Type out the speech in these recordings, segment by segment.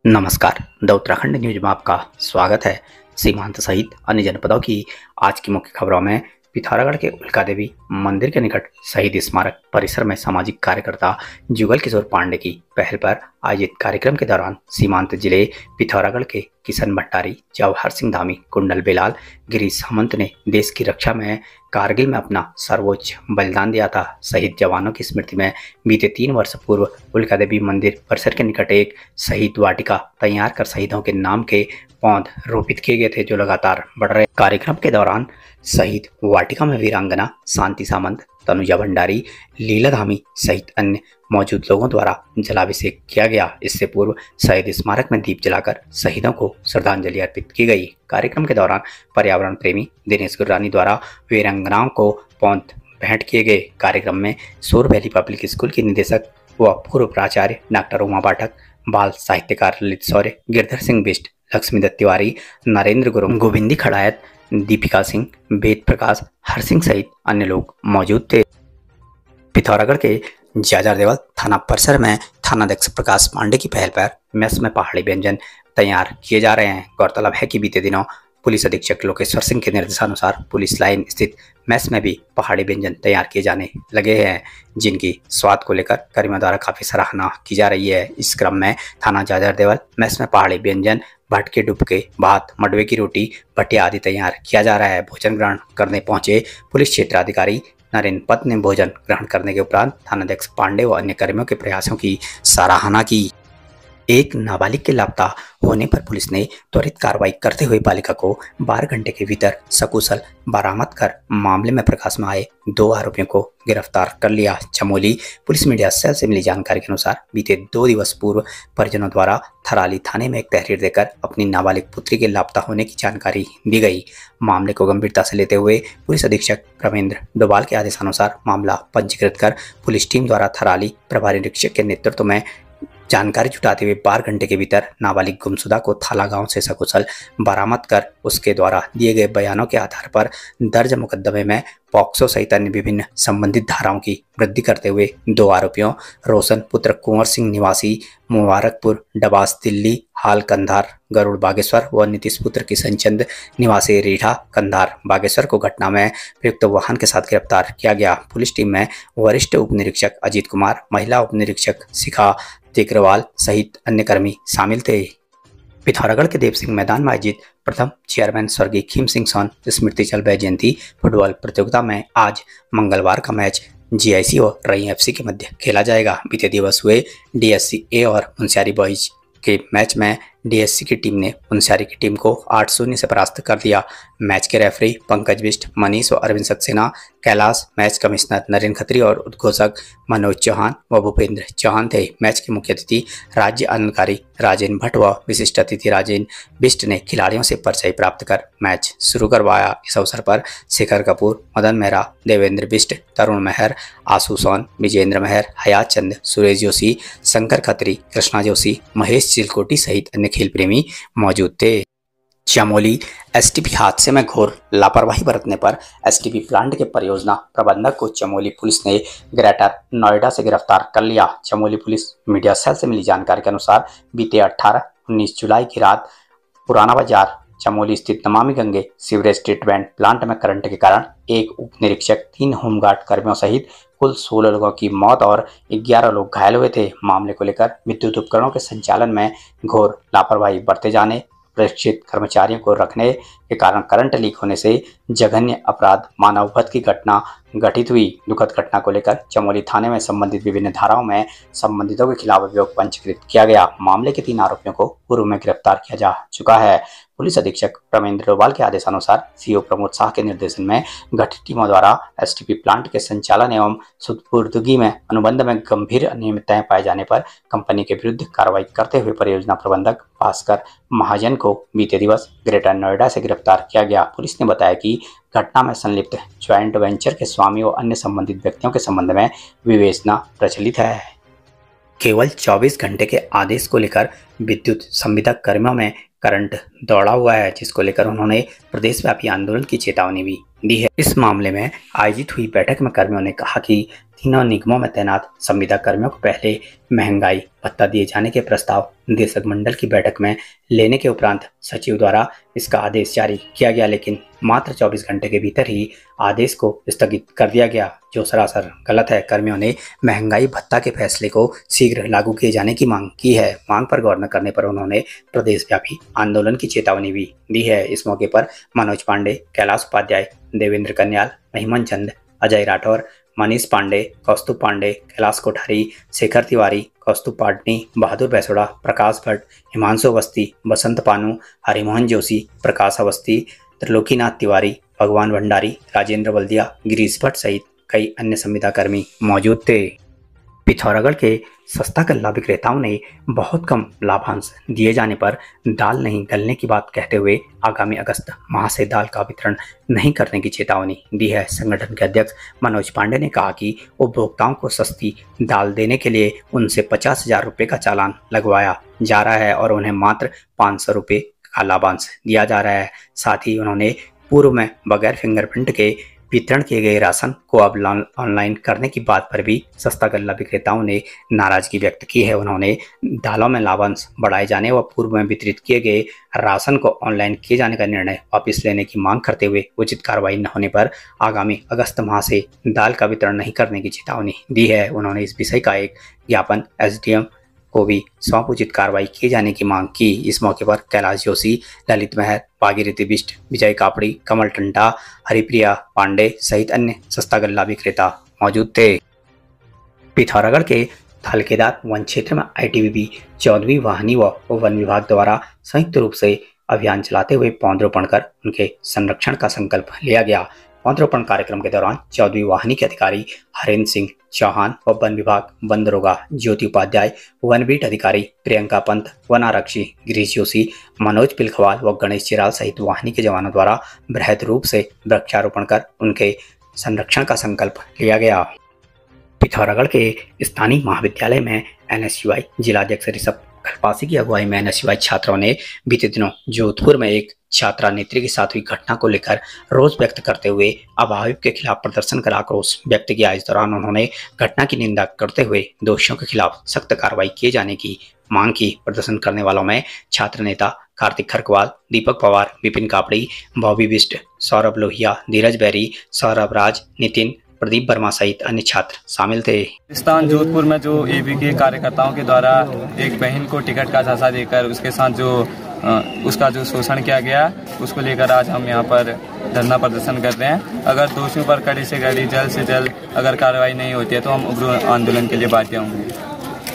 नमस्कार। The Uttarakhand news में आपका स्वागत है। सीमांत सहित अन्य जनपदों की आज की मुख्य खबरों में पिथौरागढ़ के उल्का देवी मंदिर के निकट शहीद स्मारक परिसर में सामाजिक कार्यकर्ता जुगल किशोर पांडे की पहल पर आयोजित कार्यक्रम के दौरान सीमांत जिले पिथौरागढ़ के किशन भट्टारी, जवाहर सिंह धामी, कुंडल बेलाल, गिरीश सामंत ने देश की रक्षा में कारगिल में अपना सर्वोच्च बलिदान दिया था। शहीद जवानों की स्मृति में बीते 3 वर्ष पूर्व उल्का देवी मंदिर परिसर के निकट एक शहीद वाटिका तैयार कर शहीदों के नाम के पौध रोपित किए गए थे, जो लगातार बढ़ रहे। कार्यक्रम के दौरान शहीद वाटिका में वीरांगना शांति सामंत, तनुजा भंडारी, लीला धामी सहित अन्य मौजूद लोगों द्वारा जलाभिषेक किया गया। इससे पूर्व शहीद स्मारक में दीप जलाकर शहीदों को श्रद्धांजलि अर्पित की गई। कार्यक्रम के दौरान पर्यावरण प्रेमी दिनेश गुर्रानी द्वारा वीरांगनाओं को पौध भेंट किए गए। कार्यक्रम में सोर वैली पब्लिक स्कूल की निदेशक व पूर्व प्राचार्य डॉक्टर उमा पाठक, बाल साहित्यकार ललित शौर्य, गिरधर सिंह बिष्ट, लक्ष्मीदत्त तिवारी, नरेंद्र गुरु, गोविंदी खड़ायत, दीपिका सिंह, वेद प्रकाश, हर सिंह सहित अन्य लोग मौजूद थे। पिथौरागढ़ के जाजार देवल थाना परिसर में थानाध्यक्ष प्रकाश पांडे की पहल पर मेस में पहाड़ी व्यंजन तैयार किए जा रहे हैं। गौरतलब है कि बीते दिनों पुलिस अधीक्षक लोकेश्वर सिंह के निर्देशानुसार पुलिस लाइन स्थित मेस में भी पहाड़ी व्यंजन तैयार किए जाने लगे हैं, जिनकी स्वाद को लेकर कर्मियों द्वारा काफी सराहना की जा रही है। इस क्रम में थाना जाजार देवल मेस में पहाड़ी व्यंजन, भटके डुबके, भात, मडवे की रोटी, भटिया आदि तैयार किया जा रहा है। भोजन ग्रहण करने पहुंचे पुलिस क्षेत्राधिकारी नरेंद्र पत ने भोजन ग्रहण करने के उपरांत थानाध्यक्ष पांडे व अन्य कर्मियों के प्रयासों की सराहना की। एक नाबालिग के लापता होने पर पुलिस ने त्वरित कार्रवाई करते हुए बालिका को 12 घंटे के भीतर सकुशल बरामद कर मामले में प्रकाश में आए 2 आरोपियों को गिरफ्तार कर लिया। चमोली पुलिस मीडिया सेल से मिली जानकारी के अनुसार बीते 2 दिवस पूर्व परिजनों द्वारा थराली थाने में एक तहरीर देकर अपनी नाबालिग पुत्री के लापता होने की जानकारी दी गई। मामले को गंभीरता से लेते हुए पुलिस अधीक्षक प्रमेंद्र डोभाल के आदेशानुसार मामला पंजीकृत कर पुलिस टीम द्वारा थराली प्रभारी निरीक्षक के नेतृत्व में जानकारी जुटाते हुए 12 घंटे के भीतर नाबालिग गुमशुदा को थाला गांव से सकुशल बरामद कर उसके द्वारा दिए गए बयानों के आधार पर दर्ज मुकदमे में पॉक्सो सहित अन्य विभिन्न संबंधित धाराओं की वृद्धि करते हुए 2 आरोपियों रोशन पुत्र कुंवर सिंह निवासी मुबारकपुर डबास दिल्ली हाल कंधार गरुड़ बागेश्वर व नीतीश पुत्र किशन चंद निवासी रीठा कंधार बागेश्वर को घटना में प्रयुक्त वाहन के साथ गिरफ्तार किया गया। पुलिस टीम में वरिष्ठ उप निरीक्षक अजीत कुमार, महिला उप निरीक्षक शिखा तिग्रवाल सहित अन्य कर्मी शामिल थे। पिथौरागढ़ के देव सिंह मैदान में आयोजित प्रथम चेयरमैन स्वर्गीय खीम सिंह सोन स्मृति चलबय जयंती फुटबॉल प्रतियोगिता में आज मंगलवार का मैच जीआईसी और रई एफसी के मध्य खेला जाएगा। बीते दिवस हुए डीएससी ए और मुनस्यारी बॉयज के मैच में डीएससी की टीम ने मुनस्यारी की टीम को 8-0 से परास्त कर दिया। मैच के रेफरी पंकज बिष्ट, मनीष और अरविंद सक्सेना, कैलाश, मैच कमिश्नर नरेंद्र खत्री और उद्घोषक मनोज चौहान व भूपेंद्र चौहान थे। मैच के मुख्य अतिथि राज्य आनंदकारी राजेंद्र भट्ट व विशिष्ट अतिथि राजेंद्र बिष्ट ने खिलाड़ियों से परिचय प्राप्त कर मैच शुरू करवाया। इस अवसर पर शेखर कपूर, मदन मेहरा, देवेंद्र बिष्ट, तरुण मेहर, आशु सोन, विजेंद्र मेहर, हयात चंद, सुरेश जोशी, शंकर खत्री, कृष्णा जोशी, महेश चिलकोटी सहित अन्य खेल प्रेमी मौजूद थे। चमोली एसटीपी हादसे में घोर लापरवाही बरतने पर एसटीपी प्लांट के परियोजना प्रबंधक को चमोली पुलिस ने ग्रेटर नोएडा से गिरफ्तार कर लिया। चमोली पुलिस मीडिया सेल से मिली जानकारी के अनुसार बीते 18-19 जुलाई की रात पुराना बाजार चमोली स्थित Namami Gange sewerage treatment plant में करंट के कारण एक उप निरीक्षक, 3 होमगार्ड कर्मियों सहित कुल 16 लोगों की मौत और 11 लोग घायल हुए थे। मामले को लेकर विद्युत उपकरणों के संचालन में घोर लापरवाही बरते जाने, प्रशिक्षित कर्मचारियों को रखने के कारण करंट लीक होने से जघन्य अपराध मानव वध की घटना घटित हुई। दुखद घटना को लेकर चमोली थाने में संबंधित विभिन्न धाराओं में संबंधितों के खिलाफ अभियोग पंजीकृत किया गया। मामले के 3 आरोपियों को पूर्व में गिरफ्तार किया जा चुका है। पुलिस अधीक्षक प्रमेंद्र डोभाल के आदेशानुसार सीओ प्रमोद शाह के निर्देशन में गठित टीमों द्वारा एसटीपी प्लांट के संचालन एवं सुपुर्दगी में अनुबंध में गंभीर अनियमितताएं पाए जाने पर कंपनी के विरुद्ध कार्रवाई करते हुए परियोजना प्रबंधक भास्कर महाजन को बीते दिवस ग्रेटर नोएडा से गिरफ्तार किया गया। पुलिस ने बताया कि घटना में संलिप्त ज्वाइंट वेंचर के स्वामी और अन्य संबंधित व्यक्तियों के संबंध में विवेचना प्रचलित है। केवल 24 घंटे के आदेश को लेकर विद्युत संविदा कर्मियों में करंट दौड़ा हुआ है, जिसको लेकर उन्होंने प्रदेशव्यापी आंदोलन की चेतावनी भी दी है। इस मामले में आयोजित हुई बैठक में कर्मियों ने कहा कि तीनों निगमों में तैनात संविदा कर्मियों को पहले महंगाई भत्ता दिए जाने के प्रस्ताव निदेशक मंडल की बैठक में लेने के उपरांत सचिव द्वारा इसका आदेश जारी किया गया, लेकिन मात्र 24 घंटे के भीतर ही आदेश को स्थगित कर दिया गया, जो सरासर गलत है। कर्मियों ने महंगाई भत्ता के फैसले को शीघ्र लागू किए जाने की मांग की है। मांग पर गौर न करने पर उन्होंने प्रदेशव्यापी आंदोलन की चेतावनी भी दी है। इस मौके पर मनोज पांडे, कैलाश उपाध्याय, देवेंद्र कन्याल, महिमन चंद, अजय राठौर, मनीष पांडे, कौस्तुभ पांडे, कैलाश कोठारी, शेखर तिवारी, कौस्तुभ पाटनी, बहादुर बैसोड़ा, प्रकाश भट्ट, हिमांशु अवस्थी, बसंत पानू, हरिमोहन जोशी, प्रकाश अवस्थी, त्रिलोकीनाथ तिवारी, भगवान भंडारी, राजेंद्र बल्दिया, गिरीश भट्ट सहित कई अन्य संविदा कर्मी मौजूद थे। पिथौरागढ़ के सस्ता गल्ला विक्रेताओं ने बहुत कम लाभांश दिए जाने पर दाल नहीं गलने की बात कहते हुए आगामी अगस्त माह से दाल का वितरण नहीं करने की चेतावनी दी है। संगठन के अध्यक्ष मनोज पांडे ने कहा कि उपभोक्ताओं को सस्ती दाल देने के लिए उनसे 50,000 रुपये का चालान लगवाया जा रहा है और उन्हें मात्र 500 रुपये का लाभांश दिया जा रहा है। साथ ही उन्होंने पूर्व में बगैर फिंगरप्रिंट के वितरण किए गए राशन को अब ऑनलाइन करने की बात पर भी सस्ता गल्ला विक्रेताओं ने नाराजगी व्यक्त की है। उन्होंने दालों में लाभांश बढ़ाए जाने व पूर्व में वितरित किए गए राशन को ऑनलाइन किए जाने का निर्णय वापस लेने की मांग करते हुए उचित कार्रवाई न होने पर आगामी अगस्त माह से दाल का वितरण नहीं करने की चेतावनी दी है। उन्होंने इस विषय का एक ज्ञापन एसडीएम को भी सौंप उचित कार्रवाई किए जाने की मांग की। इस मौके पर कैलाश जोशी, ललित महर, भागीरथी बिष्ट, विजय कापड़ी, कमल टंटा, हरिप्रिया पांडे सहित अन्य सस्ता गल्ला विक्रेता मौजूद थे। पिथौरागढ़ के थलकेदार वन क्षेत्र में आईटीबीपी 14वीं वाहिनी व वन विभाग द्वारा संयुक्त रूप से अभियान चलाते हुए पौधरोपण कर उनके संरक्षण का संकल्प लिया गया। पौधरोपण कार्यक्रम के दौरान 14वीं वाहिनी के अधिकारी हरेंद्र सिंह चौहान व वन विभाग वन दरोगा ज्योति उपाध्याय, वन बीट अधिकारी प्रियंका पंत, वन आरक्षी गिरीश जोशी, मनोज पिलखवाल व गणेश चिराल सहित वाहिनी के जवानों द्वारा बृहद रूप से वृक्षारोपण कर उनके संरक्षण का संकल्प लिया गया। पिथौरागढ़ के स्थानीय महाविद्यालय में एनएसयूआई जिलाध्यक्ष ऋषभ खलपासी की अगुवाई में एनएसयूआई छात्रों ने बीते दिनों जोधपुर में एक छात्रा नेत्री के साथ हुई घटना को लेकर रोष व्यक्त करते हुए अभाविप के खिलाफ प्रदर्शन कर आक्रोश व्यक्त किया। इस दौरान उन्होंने घटना की निंदा करते हुए दोषियों के खिलाफ सख्त कार्रवाई किए जाने की मांग की। प्रदर्शन करने वालों में छात्र नेता कार्तिक खरकवाल, दीपक पवार, विपिन कापड़ी, बॉबी बिष्ट, सौरभ लोहिया, धीरज बैरी, सौरभ राज, नितिन, प्रदीप वर्मा सहित अन्य छात्र शामिल थे। राजस्थान जोधपुर में जो एबी के कार्यकर्ताओं के द्वारा एक बहन को टिकट का झांसा देकर उसके साथ उसका जो शोषण किया गया, उसको लेकर आज हम यहाँ पर धरना प्रदर्शन कर रहे हैं। अगर दोषियों पर कड़ी से कड़ी, जल्द से जल्द अगर कार्रवाई नहीं होती है तो हम उग्र आंदोलन के लिए बाध्य होंगे।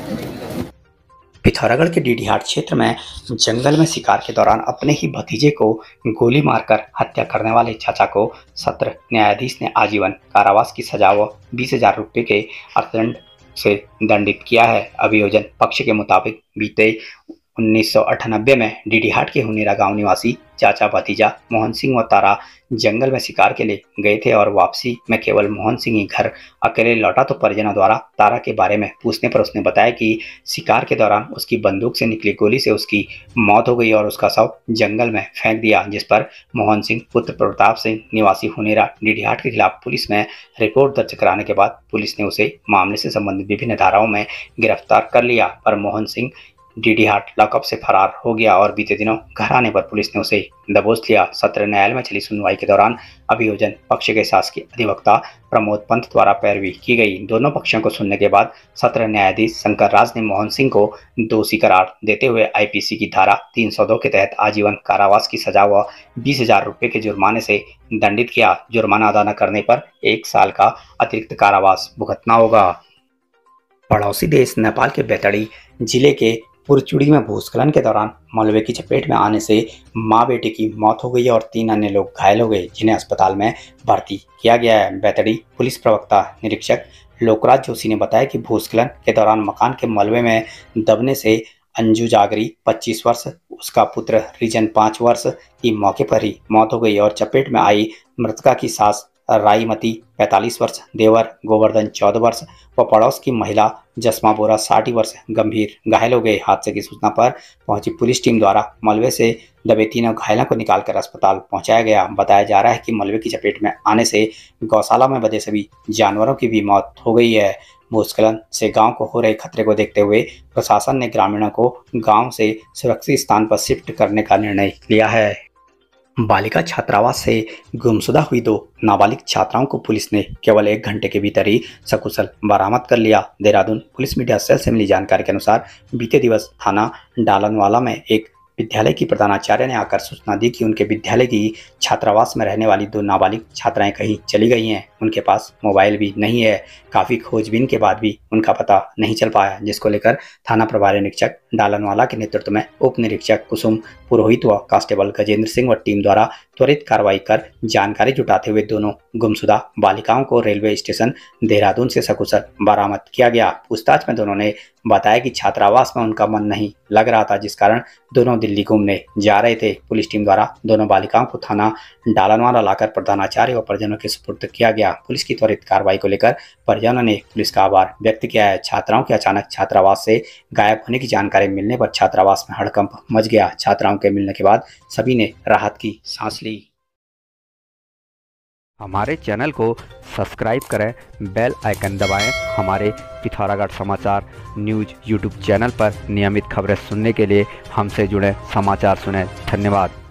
पिथौरागढ़ के डीडीहाट क्षेत्र में जंगल में शिकार के दौरान अपने ही भतीजे को गोली मारकर हत्या करने वाले चाचा को सत्र न्यायाधीश ने आजीवन कारावास की सजा व 20,000 रुपये के अर्थदंड से दंडित किया है। अभियोजन पक्ष के मुताबिक बीते 1998 में डीडीहाट के हुनेरा गांव निवासी चाचा भतीजा मोहन सिंह व तारा जंगल में शिकार के लिए गए थे और वापसी में केवल मोहन सिंह ही घर अकेले लौटा तो परिजनों द्वारा तारा के बारे में पूछने पर उसने बताया कि शिकार के दौरान उसकी बंदूक से निकली गोली से उसकी मौत हो गई और उसका शव जंगल में फेंक दिया, जिस पर मोहन सिंह पुत्र प्रताप सिंह निवासी हुनेरा डीडीहाट के खिलाफ पुलिस में रिपोर्ट दर्ज कराने के बाद पुलिस ने उसे मामले से संबंधित विभिन्न धाराओं में गिरफ्तार कर लिया। पर मोहन सिंह डीडीहाट लॉकअप से फरार हो गया और बीते दिनों घर आने पर पुलिस ने उसे दबोच लिया। सत्र न्यायालय में चली सुनवाई के दौरान अभियोजन पक्ष के शासकीय अधिवक्ता प्रमोद पंत द्वारा पैरवी की गई। दोनों पक्षों को सुनने के बाद सत्र न्यायाधीश शंकर राज ने मोहन सिंह को दोषी करार देते हुए आईपीसी की धारा 302 के तहत आजीवन कारावास की सजा व 20,000 रुपये के जुर्माने से दंडित किया। जुर्माना अदा न करने पर 1 साल का अतिरिक्त कारावास भुगतना होगा। पड़ोसी देश नेपाल के बैतडी जिले के पुरचुड़ी में भूस्खलन के दौरान मलबे की चपेट में आने से मां बेटे की मौत हो गई और 3 अन्य लोग घायल हो गए, जिन्हें अस्पताल में भर्ती किया गया है। बैतडी पुलिस प्रवक्ता निरीक्षक लोकराज जोशी ने बताया कि भूस्खलन के दौरान मकान के मलबे में दबने से अंजू जागरी 25 वर्ष, उसका पुत्र रिजन 5 वर्ष की मौके पर ही मौत हो गई और चपेट में आई मृतका की सास राईमती 45 वर्ष, देवर गोवर्धन 14 वर्ष व पड़ोस की महिला जसमा बोरा 60 वर्ष गंभीर घायल हो गए। हादसे की सूचना पर पहुंची पुलिस टीम द्वारा मलबे से दबे तीनों घायलों को निकालकर अस्पताल पहुंचाया गया। बताया जा रहा है कि मलबे की चपेट में आने से गौशाला में बंधे सभी जानवरों की भी मौत हो गई है। भूस्खलन से गांव को हो रहे खतरे को देखते हुए प्रशासन ने ग्रामीणों को गांव से सुरक्षित स्थान पर शिफ्ट करने का निर्णय लिया है। बालिका छात्रावास से गुमशुदा हुई 2 नाबालिग छात्राओं को पुलिस ने केवल 1 घंटे के भीतर ही सकुशल बरामद कर लिया। देहरादून पुलिस मीडिया सेल से मिली जानकारी के अनुसार बीते दिवस थाना डालनवाला में एक विद्यालय की प्रधानाचार्य ने आकर सूचना दी कि उनके विद्यालय की छात्रावास में रहने वाली 2 नाबालिग छात्राएं कहीं चली गई हैं। उनके पास मोबाइल भी नहीं है। काफ़ी खोजबीन के बाद भी उनका पता नहीं चल पाया, जिसको लेकर थाना प्रभारी निरीक्षक डालनवाला के नेतृत्व में उप निरीक्षक कुसुम पुरोहित व कांस्टेबल गजेंद्र सिंह व टीम द्वारा त्वरित कार्रवाई कर जानकारी जुटाते हुए दोनों गुमशुदा बालिकाओं को रेलवे स्टेशन देहरादून से सकुशल बरामद किया गया। पूछताछ में दोनों ने बताया कि छात्रावास में उनका मन नहीं लग रहा था, जिस कारण दोनों दिल्ली घूमने जा रहे थे। पुलिस टीम द्वारा दोनों बालिकाओं को थाना डालनवाला लाकर प्रधानाचार्य व परिजनों के सुपुर्द किया गया। पुलिस की त्वरित कार्रवाई को लेकर परिजनों ने पुलिस का आभार व्यक्त किया है। छात्राओं के अचानक छात्रावास से गायब होने की जानकारी मिलने पर छात्रावास में हड़कंप मच गया। छात्राओं के मिलने के बाद सभी ने राहत की सांस ली। हमारे चैनल को सब्सक्राइब करें, बेल आइकन दबाएं। हमारे पिथौरागढ़ समाचार न्यूज़ यूट्यूब चैनल पर नियमित खबरें सुनने के लिए हमसे जुड़े समाचार सुनें। धन्यवाद।